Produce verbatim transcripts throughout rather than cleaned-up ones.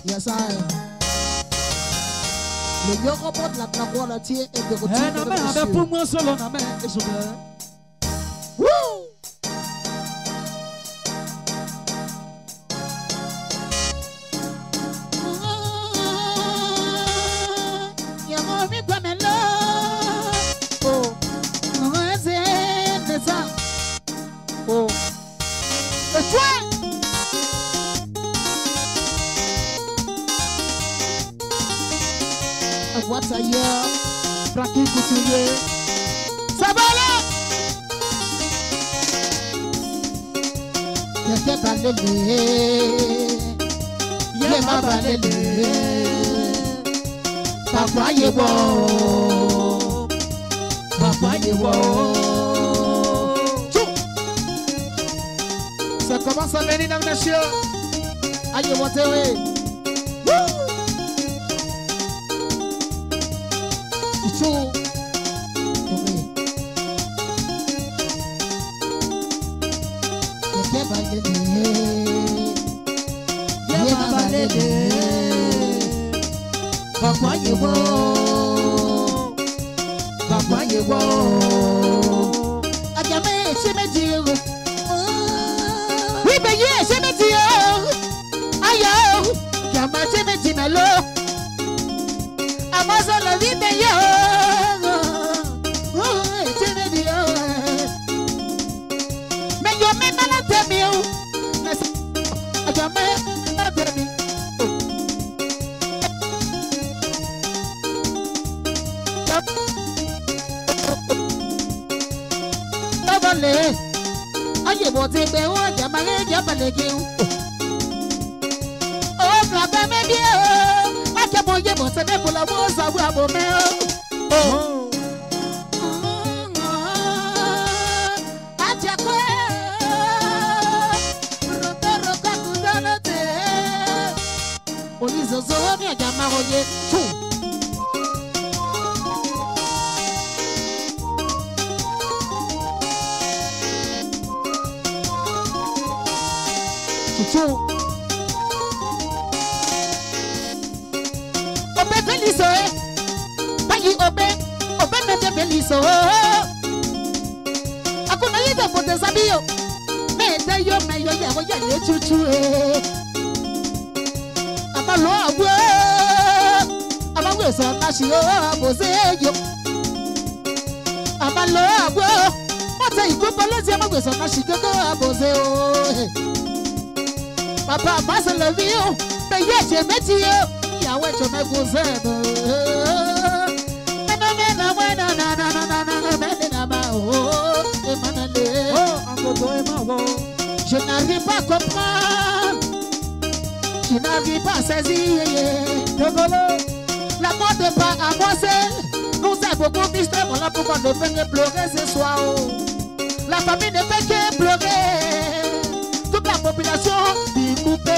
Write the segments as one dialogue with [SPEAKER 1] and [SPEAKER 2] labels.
[SPEAKER 1] Yes, I. Le yoko pot la trapo la tie et de retour.
[SPEAKER 2] Eh, na me abe pour moi solo na me esobe.
[SPEAKER 1] Woo! Yamo mi kwa me lo. Oh, no es en esa. Oh, le chouin. What's a year? Frankie Couturier. Ça va là? Y'a balélé. Y'a balélé. Papa yé bon. Papa yé bon. Ça commence à venir, mesdames et messieurs. Aïe, what a way. So, Papa you wo, Papa you wo. Ajame semedio, we be ye semedio. Ayo, jama semedio melo. Amazo la vi be yo. Aye bote be o jamale jabalege o graba me bi o ake mo ye bote me bola bo sabu abo me o aja ko rotoro ka kudanote oni zozo mi jama oye tu Obe felizo eh, bayi obe, obe mete felizo. Akuna yida pote sabio, me de yo me yo ya voy a le chuchu eh. Amalo abu, amawe so nashi o abose yo. Amalo abu, mata ikopo lezi amawe so nashi gogo abose o. Papa passe le vieux, mais y'a j'ai métier, y'a ouais je me gouverne. Je n'arrive pas à comprendre, je n'arrive pas à saisir. La mort n'est pas à moi seul, nous avons beaucoup d'histoires, voilà pourquoi ne fait que pleurer ce soir. La famille ne fait que pleurer, toute la population découpée.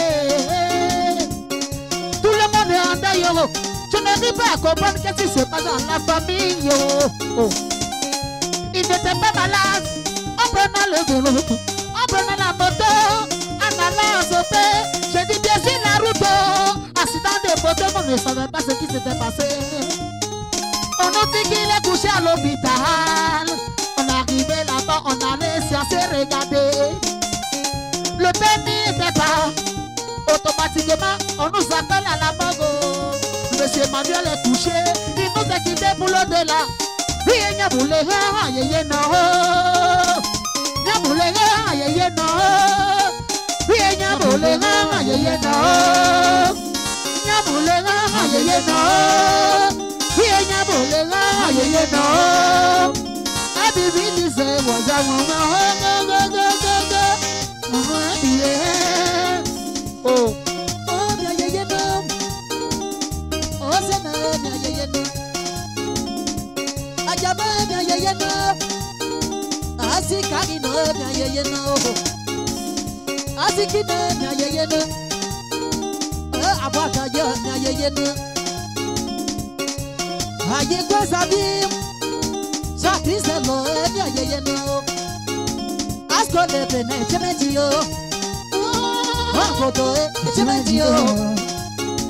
[SPEAKER 1] Tout le monde est en deuil. Je n'arrive pas à comprendre ce qui se passe dans la famille. Oh. Il n'était pas malade. En prenant le vélo, en prenant la moto, en allant au sopé. J'ai dit bien sur la route. Accident de moto, on ne savait pas ce qui s'était passé. On a dit qu'il est couché à l'hôpital. On est arrivé là-bas, on a laissé à se regarder. Le permis n'était pas. Automatiquement, on nous appelle à la morgue. Monsieur Manuel est couché, il nous a quitté pour l'au-delà. Oui, il y a boulé, il y a non. Il y a boulé, il y a non. Oui, il y a boulé, il y a non. Il y a boulé, il y a non. Oui, il y a boulé, il y a non. Ah, bibi, disait, voilà, maman, go, go, go, go, go. Oh. Asikari no na yeye no, asikine na yeye no, eh abaka yo na yeye no. Aye kwa sabi, sakrise lo na yeye no. Asko le pene chemeti yo, wakoto e chemeti yo.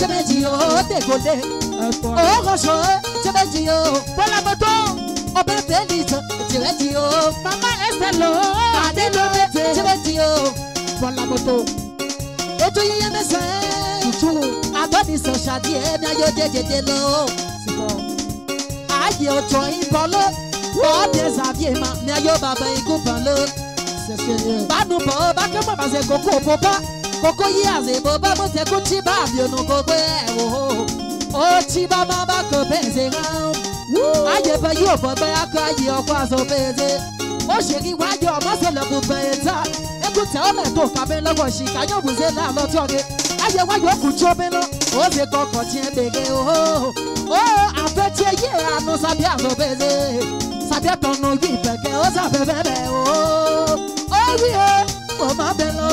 [SPEAKER 3] tu me dis oh décollé. Oh rocho, tu me dis oh
[SPEAKER 1] pour la moto.
[SPEAKER 3] oh ben félix, tu me dis oh
[SPEAKER 1] Maman Estelle,
[SPEAKER 3] Adelome, tu me dis oh
[SPEAKER 1] pour la moto.
[SPEAKER 3] et tu y es mes soeurs. Adonis son chadier, na yo de de de lo.
[SPEAKER 1] C'est bon.
[SPEAKER 3] Aïe au toi il parle. Oh des aviers ma, na yo baba il coupe le.
[SPEAKER 1] C'est sérieux.
[SPEAKER 3] Ba nous pas, ba que moi baze coco popa. Coco y a ze boba mo te kuchi ba bio no coco oh. Oh chiba mama ko benze ram. Aye ba yo boba akayi okwa so benze. Oh chéri wa yo ma se le bubeta. Écoute on est au cabin le goshi ka yo buze la lo toge. Aye wa yo ku chobelo. Oh ze koko tien bege oh. Oh afeti ye anu sabia so benze. Sabia ton no yi peke o sa bebe oh. Oh oui oh ma belo.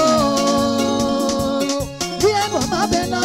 [SPEAKER 3] Bien ma belo.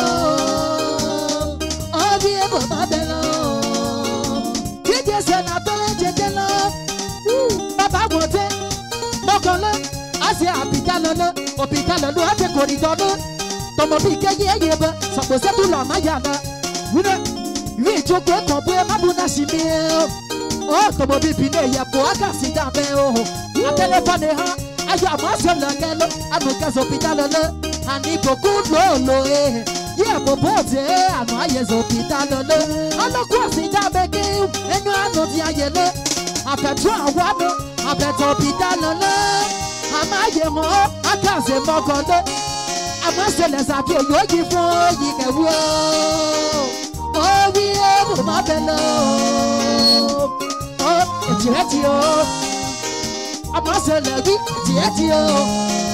[SPEAKER 3] Oh bien ma belo. Dieu c'est la belle Dieu là. Papa monte. Mokole. Asi hôpital là. Hôpital là a te corridor. Tomo pique ye ye ba. Ça peut être tout la mayana. Oui oui tu peux comprendre ma bonne chimie. Oh tomo bipine ya po accident ben oh. A téléphone ha. Ayo amaso la gelo. Anuka hôpital là. Ani beaucoup lolo eh. Yeah, bobote, ano ayes hôpital le. Ano quoi c'est d'abeke, et nous ano dia yele. Après toi wano, après hôpital le. Amaye mo, akaze mo konde. Amase les apiers yo qui font y que wo. Oh oui, oh ma belle. Oh, et tu es tio. Amase le oui, tu es tio.